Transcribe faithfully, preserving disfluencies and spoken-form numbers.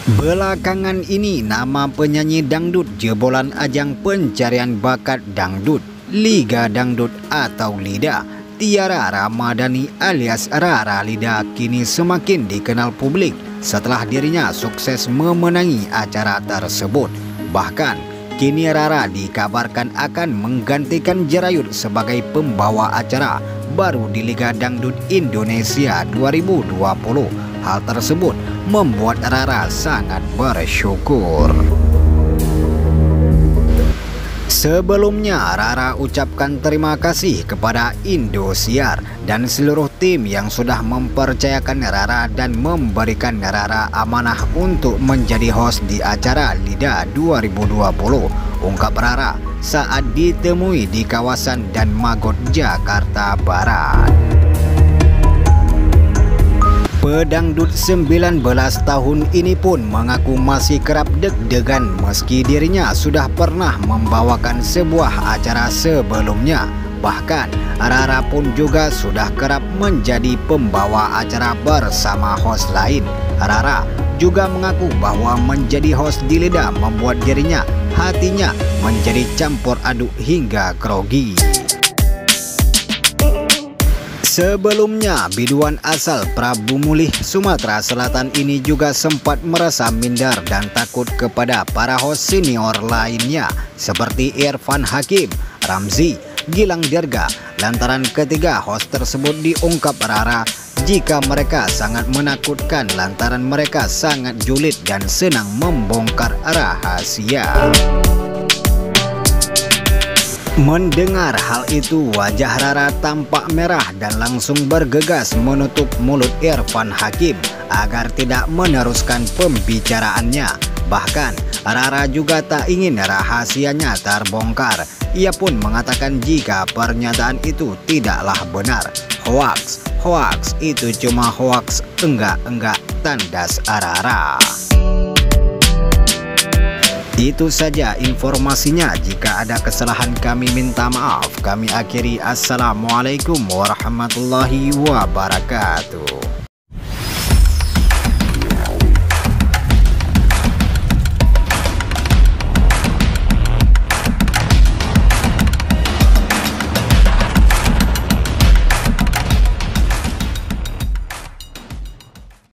Belakangan ini nama penyanyi dangdut jebolan ajang pencarian bakat dangdut Liga Dangdut atau LIDA, Tiara Ramadhani alias Rara Lida kini semakin dikenal publik setelah dirinya sukses memenangi acara tersebut. Bahkan kini Rara dikabarkan akan menggantikan Jerayut sebagai pembawa acara baru di Liga Dangdut Indonesia dua ribu dua puluh. Hal tersebut membuat Rara sangat bersyukur. Sebelumnya Rara ucapkan terima kasih kepada Indosiar dan seluruh tim yang sudah mempercayakan Rara dan memberikan Rara amanah untuk menjadi host di acara LIDA dua ribu dua puluh, ungkap Rara saat ditemui di kawasan Dan Magot, Jakarta Barat. Pedangdut sembilan belas tahun ini pun mengaku masih kerap deg-degan meski dirinya sudah pernah membawakan sebuah acara sebelumnya. Bahkan Rara pun juga sudah kerap menjadi pembawa acara bersama host lain. Rara juga mengaku bahwa menjadi host di LIDA membuat dirinya hatinya menjadi campur aduk hingga grogi. Sebelumnya, biduan asal Prabu Mulih, Sumatera Selatan ini juga sempat merasa minder dan takut kepada para host senior lainnya seperti Irfan Hakim, Ramzy, Gilang Dirga. Lantaran ketiga host tersebut diungkap Rara jika mereka sangat menakutkan lantaran mereka sangat julid dan senang membongkar rahasia. Mendengar hal itu, wajah Rara tampak merah dan langsung bergegas menutup mulut Irfan Hakim agar tidak meneruskan pembicaraannya. Bahkan Rara juga tak ingin rahasianya terbongkar. Ia pun mengatakan jika pernyataan itu tidaklah benar. Hoaks, hoaks itu cuma hoaks, enggak-enggak, tandas Rara. Itu saja informasinya. Jika ada kesalahan kami minta maaf. Kami akhiri. Assalamualaikum warahmatullahi wabarakatuh.